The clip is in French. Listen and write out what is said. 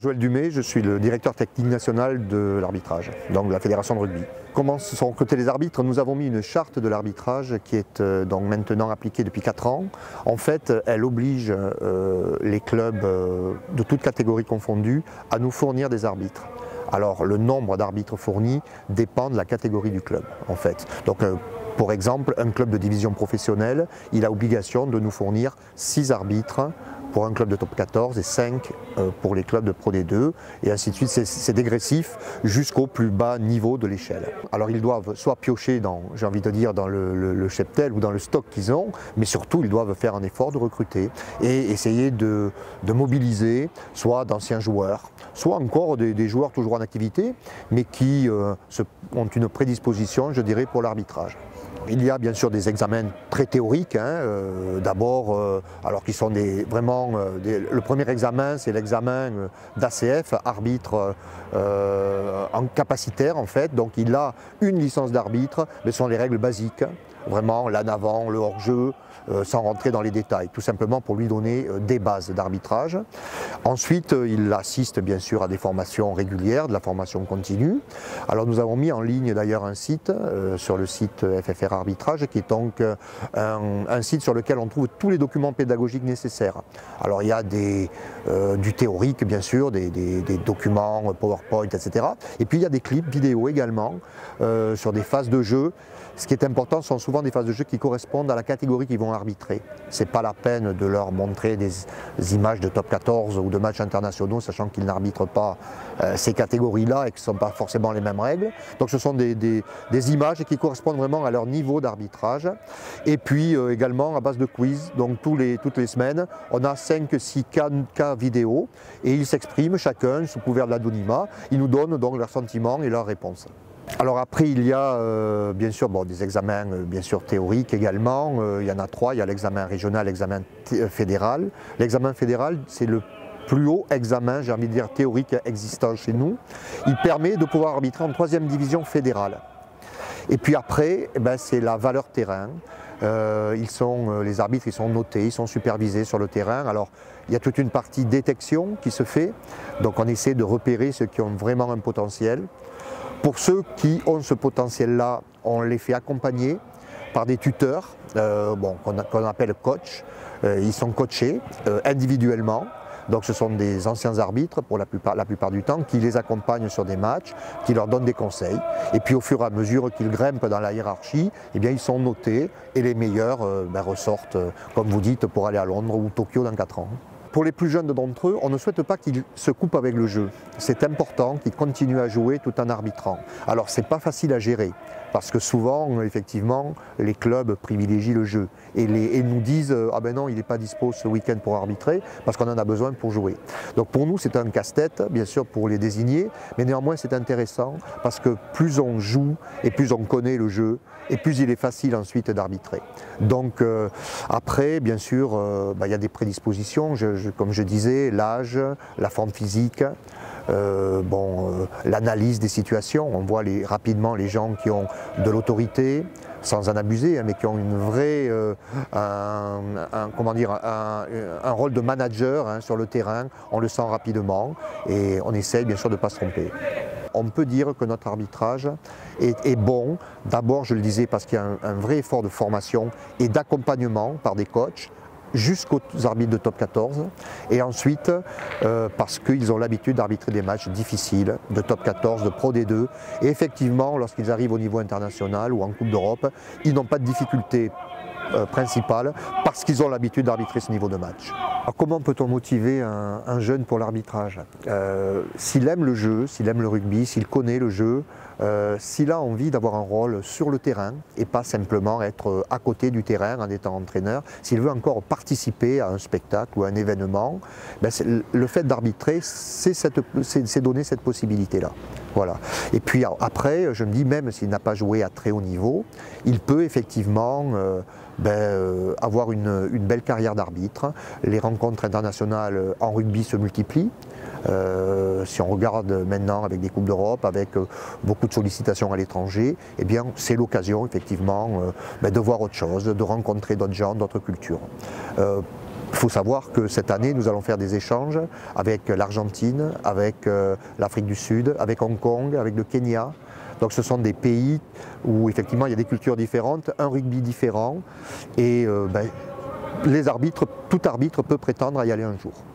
Joël Dumay, je suis le directeur technique national de l'arbitrage, donc de la Fédération de rugby. Comment sont recrutés les arbitres? Nous avons mis une charte de l'arbitrage qui est donc maintenant appliquée depuis 4 ans. En fait, elle oblige les clubs de toutes catégories confondues à nous fournir des arbitres. Alors le nombre d'arbitres fournis dépend de la catégorie du club en fait. Donc, pour exemple, un club de division professionnelle, il a obligation de nous fournir 6 arbitres pour un club de top 14 et 5 pour les clubs de Pro D2 et ainsi de suite. C'est dégressif jusqu'au plus bas niveau de l'échelle. Alors ils doivent soit piocher dans, j'ai envie de dire, dans le cheptel ou dans le stock qu'ils ont, mais surtout ils doivent faire un effort de recruter et essayer de mobiliser soit d'anciens joueurs, soit encore des joueurs toujours en activité, mais qui ont une prédisposition, je dirais, pour l'arbitrage. Il y a bien sûr des examens très théoriques, d'abord, alors qui sont le premier examen, c'est l'examen d'ACF, arbitre en capacitaire en fait, donc il a une licence d'arbitre, mais ce sont les règles basiques, vraiment l'en avant, le hors-jeu, sans rentrer dans les détails, tout simplement pour lui donner des bases d'arbitrage. Ensuite, il assiste bien sûr à des formations régulières, de la formation continue. Alors nous avons mis en ligne d'ailleurs un site, sur le site FFR Arbitrage, qui est donc un site sur lequel on trouve tous les documents pédagogiques nécessaires. Alors il y a du théorique bien sûr, des documents PowerPoint, etc. Et puis il y a des clips vidéo également sur des phases de jeu. Ce qui est important, ce sont souvent des phases de jeu qui correspondent à la catégorie qu'ils vont arbitrer. Ce n'est pas la peine de leur montrer des images de top 14 ou de matchs internationaux, sachant qu'ils n'arbitrent pas ces catégories-là et que ce ne sont pas forcément les mêmes règles. Donc ce sont des images qui correspondent vraiment à leur niveau d'arbitrage. Et puis également à base de quiz, donc toutes les semaines, on a 5-6 cas vidéo et ils s'expriment chacun sous couvert de l'anonymat. Ils nous donnent donc leurs sentiments et leurs réponses. Alors après il y a bien sûr des examens bien sûr théoriques également, il y en a 3, il y a l'examen régional, l'examen fédéral. L'examen fédéral c'est le plus haut examen, j'ai envie de dire théorique existant chez nous. Il permet de pouvoir arbitrer en 3e division fédérale. Et puis après c'est la valeur terrain. Les arbitres ils sont notés, ils sont supervisés sur le terrain. Alors il y a toute une partie détection qui se fait, donc on essaie de repérer ceux qui ont vraiment un potentiel. Pour ceux qui ont ce potentiel-là, on les fait accompagner par des tuteurs qu'on appelle coach. Ils sont coachés individuellement. Donc ce sont des anciens arbitres pour la plupart du temps qui les accompagnent sur des matchs, qui leur donnent des conseils. Et puis au fur et à mesure qu'ils grimpent dans la hiérarchie, eh bien, ils sont notés et les meilleurs ressortent, comme vous dites, pour aller à Londres ou Tokyo dans 4 ans. Pour les plus jeunes d'entre eux, on ne souhaite pas qu'ils se coupent avec le jeu. C'est important qu'ils continuent à jouer tout en arbitrant. Alors c'est pas facile à gérer, parce que souvent, effectivement, les clubs privilégient le jeu et nous disent « Ah ben non, il n'est pas dispo ce week-end pour arbitrer, parce qu'on en a besoin pour jouer ». Donc pour nous, c'est un casse-tête, bien sûr, pour les désigner, mais néanmoins c'est intéressant, parce que plus on joue et plus on connaît le jeu, et plus il est facile ensuite d'arbitrer. Donc après, bien sûr, il y a des prédispositions, comme je disais, l'âge, la forme physique, l'analyse des situations. On voit rapidement les gens qui ont de l'autorité, sans en abuser, mais qui ont une vraie, un rôle de manager sur le terrain. On le sent rapidement et on essaye bien sûr de ne pas se tromper. On peut dire que notre arbitrage est bon, d'abord je le disais parce qu'il y a un vrai effort de formation et d'accompagnement par des coachs jusqu'aux arbitres de top 14 et ensuite parce qu'ils ont l'habitude d'arbitrer des matchs difficiles de top 14, de Pro D2 et effectivement lorsqu'ils arrivent au niveau international ou en Coupe d'Europe, ils n'ont pas de difficulté principale parce qu'ils ont l'habitude d'arbitrer ce niveau de match. Alors comment peut-on motiver un jeune pour l'arbitrage? S'il aime le jeu, s'il aime le rugby, s'il connaît le jeu, s'il a envie d'avoir un rôle sur le terrain et pas simplement être à côté du terrain en étant entraîneur, s'il veut encore participer à un spectacle ou à un événement, le fait d'arbitrer, c'est donner cette possibilité-là. Voilà. Et puis après, je me dis, même s'il n'a pas joué à très haut niveau, il peut effectivement avoir une belle carrière d'arbitre. Les rencontres internationales en rugby se multiplient. Si on regarde maintenant avec des Coupes d'Europe, avec beaucoup de sollicitations à l'étranger, eh bien c'est l'occasion effectivement de voir autre chose, de rencontrer d'autres gens, d'autres cultures. Il faut savoir que cette année, nous allons faire des échanges avec l'Argentine, avec l'Afrique du Sud, avec Hong Kong, avec le Kenya. Donc ce sont des pays où effectivement il y a des cultures différentes, un rugby différent et les arbitres, tout arbitre peut prétendre à y aller un jour.